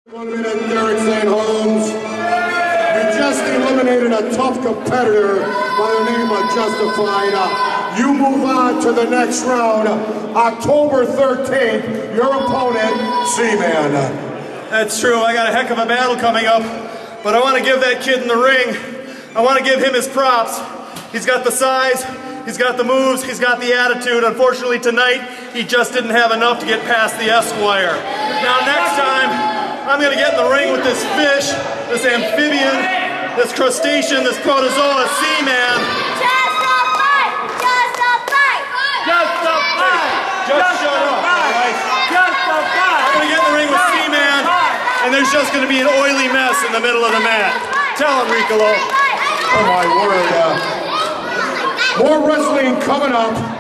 1 minute, Derek St. Holmes. You just eliminated a tough competitor by the name of Justified. You move on to the next round. October 13th, your opponent, C-Man. That's true. I got a heck of a battle coming up, but I want to give that kid in the ring, I want to give him his props. He's got the size, he's got the moves, he's got the attitude. Unfortunately tonight, he just didn't have enough to get past the Esquire. Now next time, I'm going to get in the ring with this fish, this amphibian, this crustacean, this protozoa, C-Man. Just a fight! Just a fight! Just a fight! Just shut up, alright? Just a fight! I'm going to get in the ring with C-Man, and there's just going to be an oily mess in the middle of the mat. Tell him, Ricolo. Oh my word. More wrestling coming up.